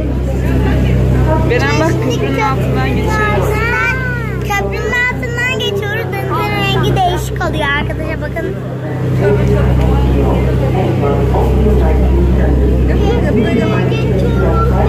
Beren bak, köprünün altından geçiyoruz. Köprünün altından geçiyoruz. Denizin rengi değişik oluyor arkadaşlar, bakın. Geçiyoruz.